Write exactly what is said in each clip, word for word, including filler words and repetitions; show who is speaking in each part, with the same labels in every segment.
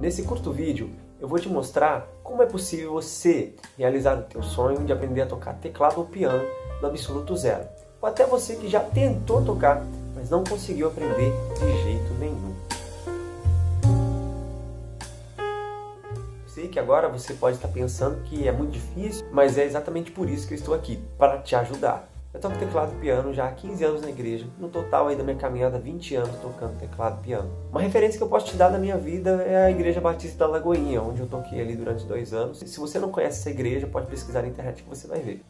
Speaker 1: Nesse curto vídeo eu vou te mostrar como é possível você realizar o teu sonho de aprender a tocar teclado ou piano do absoluto zero. Ou até você que já tentou tocar, mas não conseguiu aprender de jeito nenhum. Sei que agora você pode estar pensando que é muito difícil, mas é exatamente por isso que eu estou aqui, para te ajudar. Eu toco teclado e piano já há quinze anos na igreja, no total aí da minha caminhada vinte anos tocando teclado e piano. Uma referência que eu posso te dar da minha vida é a Igreja Batista da Lagoinha, onde eu toquei ali durante dois anos. E se você não conhece essa igreja, pode pesquisar na internet que você vai ver.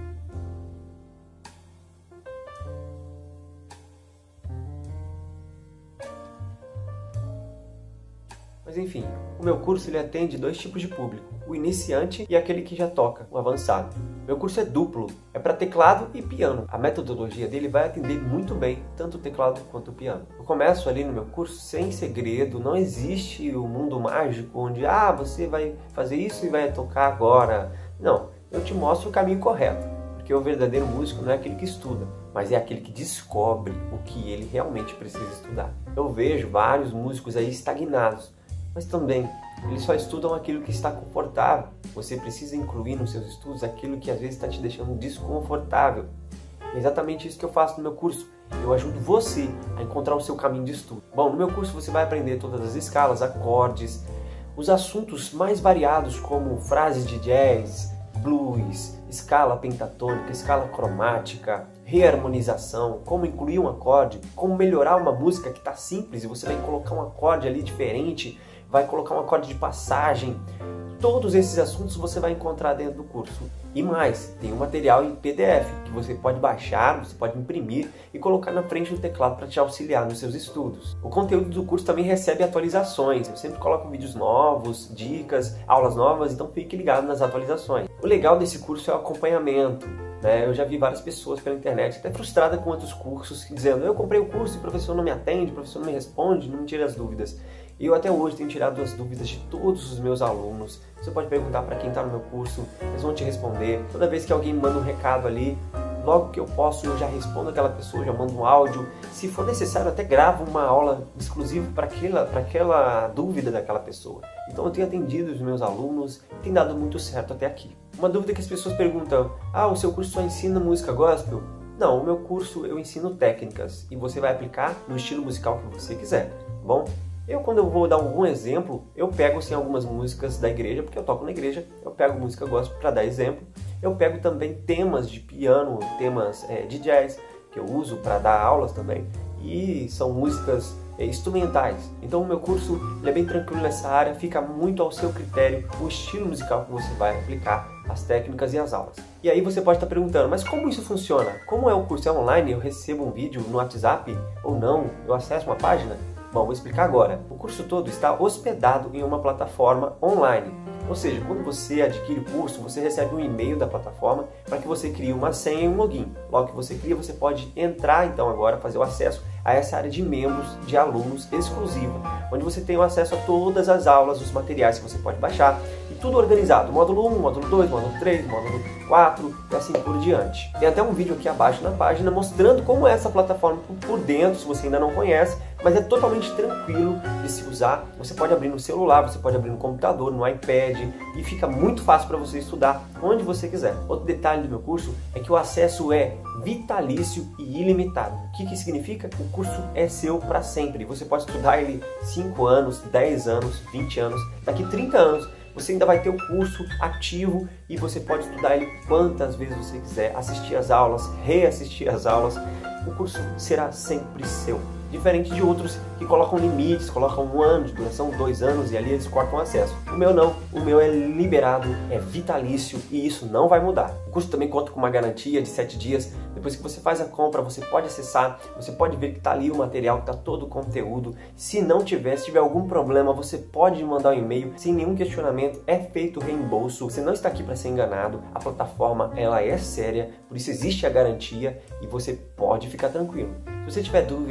Speaker 1: Mas enfim, o meu curso ele atende dois tipos de público, o iniciante e aquele que já toca, o avançado. Meu curso é duplo, é para teclado e piano. A metodologia dele vai atender muito bem, tanto o teclado quanto o piano. Eu começo ali no meu curso sem segredo, não existe o mundo mágico onde ah, você vai fazer isso e vai tocar agora. Não, eu te mostro o caminho correto, porque o verdadeiro músico não é aquele que estuda, mas é aquele que descobre o que ele realmente precisa estudar. Eu vejo vários músicos aí estagnados, mas também eles só estudam aquilo que está confortável. Você precisa incluir nos seus estudos aquilo que às vezes está te deixando desconfortável. É exatamente isso que eu faço no meu curso. Eu ajudo você a encontrar o seu caminho de estudo. Bom, no meu curso você vai aprender todas as escalas, acordes, os assuntos mais variados como frases de jazz, blues, escala pentatônica, escala cromática, reharmonização, como incluir um acorde, como melhorar uma música que está simples e você vai colocar um acorde ali diferente, vai colocar um acorde de passagem. Todos esses assuntos você vai encontrar dentro do curso. E mais, tem um material em P D F que você pode baixar, você pode imprimir e colocar na frente do teclado para te auxiliar nos seus estudos. O conteúdo do curso também recebe atualizações. Eu sempre coloco vídeos novos, dicas, aulas novas, então fique ligado nas atualizações. O legal desse curso é o acompanhamento. Eu já vi várias pessoas pela internet, até frustradas com outros cursos, dizendo eu comprei o curso e o professor não me atende, o professor não me responde, não me tira as dúvidas. E eu até hoje tenho tirado as dúvidas de todos os meus alunos. Você pode perguntar para quem está no meu curso, eles vão te responder. Toda vez que alguém me manda um recado ali, logo que eu posso eu já respondo aquela pessoa, já mando um áudio. Se for necessário, até gravo uma aula exclusiva para aquela, para aquela dúvida daquela pessoa. Então eu tenho atendido os meus alunos e tem dado muito certo até aqui. Uma dúvida que as pessoas perguntam, ah, o seu curso só ensina música gospel? Não, o meu curso eu ensino técnicas e você vai aplicar no estilo musical que você quiser, tá bom? Eu, quando eu vou dar algum exemplo, eu pego assim, algumas músicas da igreja, porque eu toco na igreja, eu pego música gospel para dar exemplo. Eu pego também temas de piano, temas é, de jazz, que eu uso para dar aulas também, e são músicas é, instrumentais. Então o meu curso ele é bem tranquilo nessa área, fica muito ao seu critério o estilo musical que você vai aplicar, as técnicas e as aulas. E aí você pode estar perguntando, mas como isso funciona? Como é o curso? É online? Eu recebo um vídeo no WhatsApp? Ou não? Eu acesso uma página? Bom, vou explicar agora. O curso todo está hospedado em uma plataforma online. Ou seja, quando você adquire o curso, você recebe um e-mail da plataforma para que você crie uma senha e um login. Logo que você cria, você pode entrar então agora, fazer o acesso a essa área de membros, de alunos exclusiva, onde você tem o acesso a todas as aulas, os materiais que você pode baixar, e tudo organizado, módulo um, módulo dois, módulo três, módulo quatro e assim por diante. Tem até um vídeo aqui abaixo na página mostrando como é essa plataforma por dentro, se você ainda não conhece, mas é totalmente tranquilo de se usar. Você pode abrir no celular, você pode abrir no computador, no iPad, e fica muito fácil para você estudar onde você quiser. Outro detalhe do meu curso é que o acesso é vitalício e ilimitado. O que que significa? O curso é seu para sempre. Você pode estudar ele cinco anos, dez anos, vinte anos, daqui trinta anos. Você ainda vai ter o curso ativo e você pode estudar ele quantas vezes você quiser, assistir as aulas, reassistir as aulas. O curso será sempre seu. Diferente de outros que colocam limites, colocam um ano de duração, dois anos e ali eles cortam acesso. O meu não, o meu é liberado, é vitalício e isso não vai mudar. O curso também conta com uma garantia de sete dias. Depois que você faz a compra, você pode acessar, você pode ver que está ali o material, que está todo o conteúdo. Se não tiver, se tiver algum problema, você pode mandar um e-mail sem nenhum questionamento, é feito o reembolso. Você não está aqui para ser enganado, a plataforma ela é séria, por isso existe a garantia e você pode ficar tranquilo. Se você tiver dúvida a respeito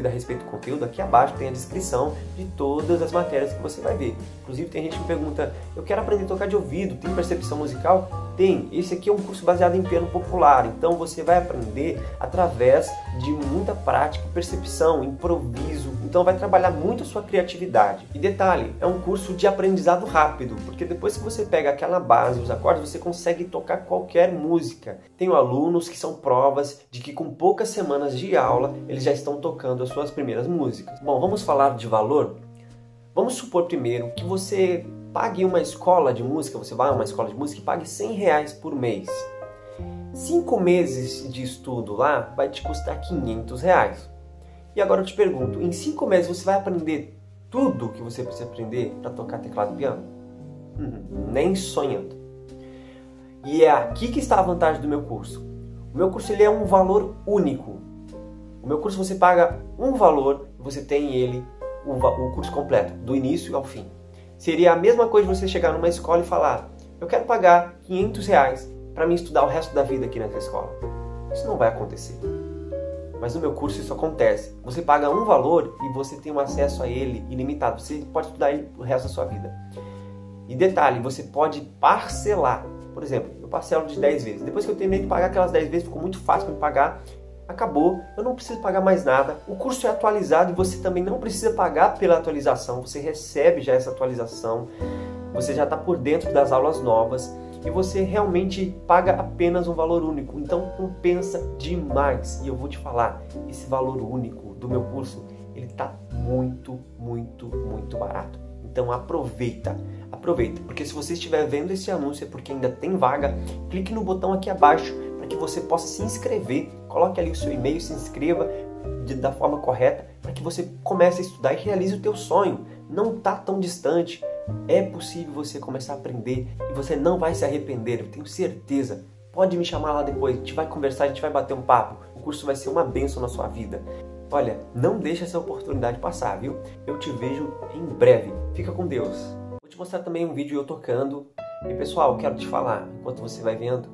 Speaker 1: conteúdo, aqui abaixo tem a descrição de todas as matérias que você vai ver. Inclusive tem gente que me pergunta, eu quero aprender a tocar de ouvido, tem percepção musical? Tem. Esse aqui é um curso baseado em piano popular, então você vai aprender através de muita prática, percepção, improviso, então vai trabalhar muito a sua criatividade. E detalhe, é um curso de aprendizado rápido, porque depois que você pega aquela base, os acordes, você consegue tocar qualquer música. Tenho alunos que são provas de que com poucas semanas de aula, eles já estão tocando as suas primeiras músicas. Bom, vamos falar de valor? Vamos supor primeiro que você pague uma escola de música, você vai a uma escola de música e pague cem reais por mês. Cinco meses de estudo lá vai te custar quinhentos reais. E agora eu te pergunto, em cinco meses você vai aprender tudo que você precisa aprender para tocar teclado e piano? Hum, nem sonhando. E é aqui que está a vantagem do meu curso. O meu curso ele é um valor único. O meu curso você paga um valor e você tem ele, o, o curso completo, do início ao fim. Seria a mesma coisa de você chegar numa escola e falar, eu quero pagar quinhentos reais para mim estudar o resto da vida aqui nessa escola. Isso não vai acontecer. Mas no meu curso isso acontece. Você paga um valor e você tem um acesso a ele ilimitado. Você pode estudar ele o resto da sua vida. E detalhe, você pode parcelar. Por exemplo, eu parcelo de dez vezes. Depois que eu terminei de pagar aquelas dez vezes, ficou muito fácil para me pagar. Acabou, eu não preciso pagar mais nada. O curso é atualizado e você também não precisa pagar pela atualização. Você recebe já essa atualização. Você já está por dentro das aulas novas. E você realmente paga apenas um valor único. Então compensa demais. E eu vou te falar, esse valor único do meu curso, ele está muito, muito, muito barato. Então aproveita, aproveita. Porque se você estiver vendo esse anúncio é porque ainda tem vaga. Clique no botão aqui abaixo para que você possa se inscrever. Coloque ali o seu e-mail, se inscreva de, da forma correta para que você comece a estudar e realize o teu sonho. Não está tão distante. É possível você começar a aprender e você não vai se arrepender, eu tenho certeza. Pode me chamar lá depois, a gente vai conversar, a gente vai bater um papo. O curso vai ser uma bênção na sua vida. Olha, não deixe essa oportunidade passar, viu? Eu te vejo em breve. Fica com Deus. Vou te mostrar também um vídeo eu tocando. E pessoal, eu quero te falar, enquanto você vai vendo,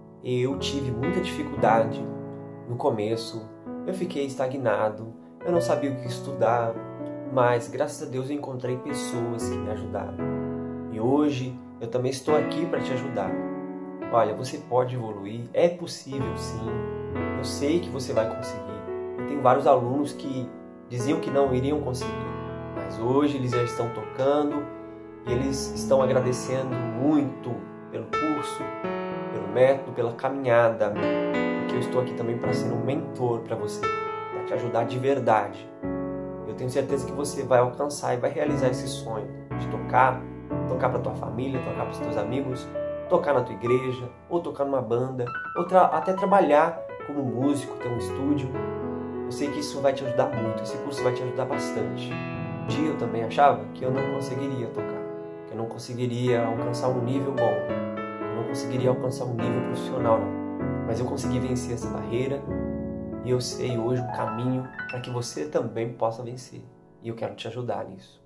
Speaker 1: eu tive muita dificuldade no começo. Eu fiquei estagnado, eu não sabia o que estudar. Mas, graças a Deus, eu encontrei pessoas que me ajudaram. E hoje, eu também estou aqui para te ajudar. Olha, você pode evoluir, é possível sim. Eu sei que você vai conseguir. Eu tenho vários alunos que diziam que não iriam conseguir. Mas hoje eles já estão tocando e eles estão agradecendo muito pelo curso, pelo método, pela caminhada. Porque eu estou aqui também para ser um mentor para você, para te ajudar de verdade. Eu tenho certeza que você vai alcançar e vai realizar esse sonho de tocar, tocar para tua família, tocar para os teus amigos, tocar na tua igreja, ou tocar numa banda, ou tra até trabalhar como músico, ter um estúdio. Eu sei que isso vai te ajudar muito, esse curso vai te ajudar bastante. Um dia eu também achava que eu não conseguiria tocar, que eu não conseguiria alcançar um nível bom, que eu não conseguiria alcançar um nível profissional, não. Mas eu consegui vencer essa barreira. E eu sei hoje o caminho para que você também possa vencer. E eu quero te ajudar nisso.